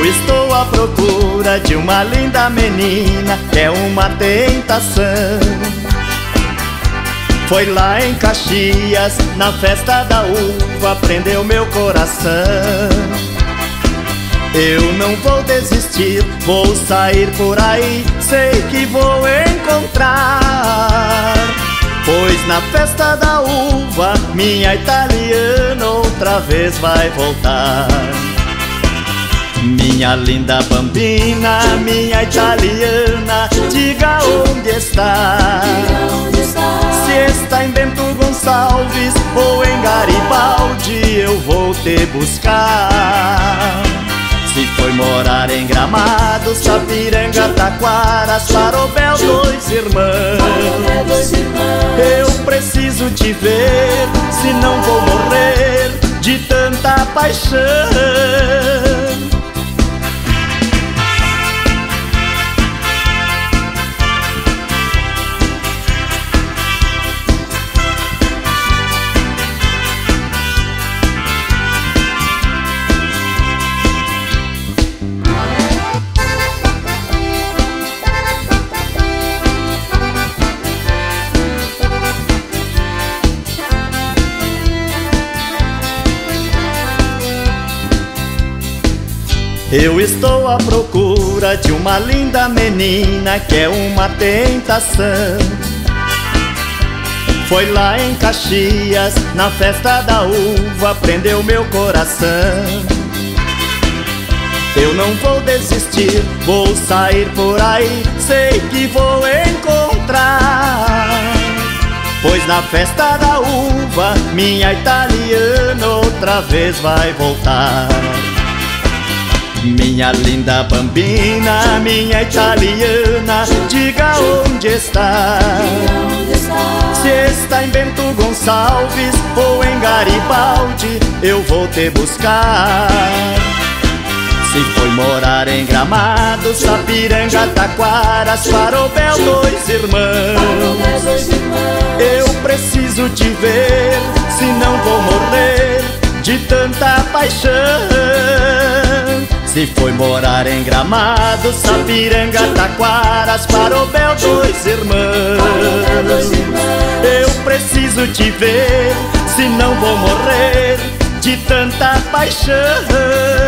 Eu estou à procura de uma linda menina, que é uma tentação. Foi lá em Caxias, na festa da uva, prendeu meu coração. Eu não vou desistir, vou sair por aí, sei que vou encontrar. Pois na festa da uva, minha italiana outra vez vai voltar. Minha linda bambina, minha italiana, diga onde está. Se está em Bento Gonçalves ou em Garibaldi, eu vou te buscar. Se foi morar em Gramados, Sapiranga, Taquaras, Parobel, dois irmãos, eu preciso te ver, senão vou morrer de tanta paixão. Eu estou à procura de uma linda menina, que é uma tentação. Foi lá em Caxias, na festa da uva, prendeu meu coração. Eu não vou desistir, vou sair por aí, sei que vou encontrar. Pois na festa da uva, minha italiana outra vez vai voltar. Minha linda bambina, minha italiana, diga onde está. Se está em Bento Gonçalves ou em Garibaldi, eu vou te buscar. Se foi morar em Gramados, Sapiranga, Taquaras, Parobel, dois irmãos, eu preciso te ver, senão vou morrer de tanta paixão. Se foi morar em Gramados, Sapiranga, Taquaras, Parobel, dois irmãos, eu preciso te ver, senão vou morrer de tanta paixão.